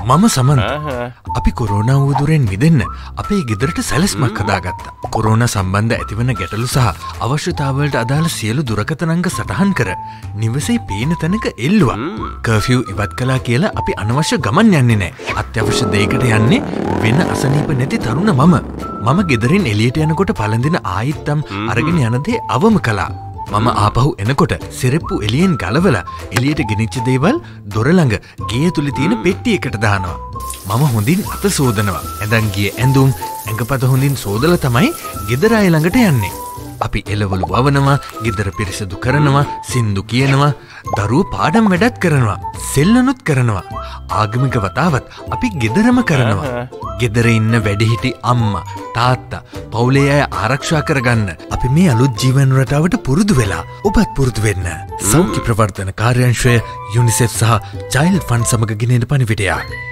මම සමන්ත. අපි කොරෝනා වූදුරෙන් මිදෙන්න අපේ ගෙදරට සැලැස්මක් හදාගත්තා. කොරෝනා සම්බන්ධ ඇතිවන ගැටලු සහ අවශ්‍යතාවලට අදාළ සියලු දුරකථන අංක සටහන් කර නිවසේ පේන තැනක එල්ලුවා. කර්ෆියු ඉවත් කළා කියලා අපි අනවශ්‍ය ගමන් යන්නේ නැහැ. අත්‍යවශ්‍ය දෙයකට යන්නේ වෙන අසනීප නැති තරුණ මම ගෙදරින් එළියට යනකොට පළඳින ආයිත්තම් අරගෙන යන දේ අවම කළා. මම ආපහු එනකොට සිරෙප්පු එළියෙන් ගලවලා එළියට ගෙනිච්ච දේවල් දොර ළඟ ගේ ඇතුලේ තියෙන පෙට්ටියකට දානවා. මම හොඳින් අත සෝදනවා. ඇඳන් ගිය ඇඳුම් ඇඟපත හොඳින් සෝදලා තමයි ගෙදර අය ළඟට යන්නේ. අපි එළවලු වවනවා, ගෙදර පිරිසිදු කරනවා, සින්දු කියනවා, දරුවෝ පාඩම් වැඩත් කරනවා, සෙල්ලනුත් කරනවා. ආගමික වතාවත් අපි ගෙදරම කරනවා. ගෙදර ඉන්න වැඩිහිටි අම්මා, තාත්තා, පවුලේ අය ආරක්ෂා කරගන්න අපි මේ අලුත් ජීවන රටාවට පුරුදු වෙලා ඔබත් පුරුදු වෙන්න. සෞඛ්‍ය ප්‍රවර්ධන කාර්යාංශය, යුනිසෙෆ් සහ චයිල්ඩ් ෆන්ඩ් සමග ගෙනෙන පණිවිඩයක්.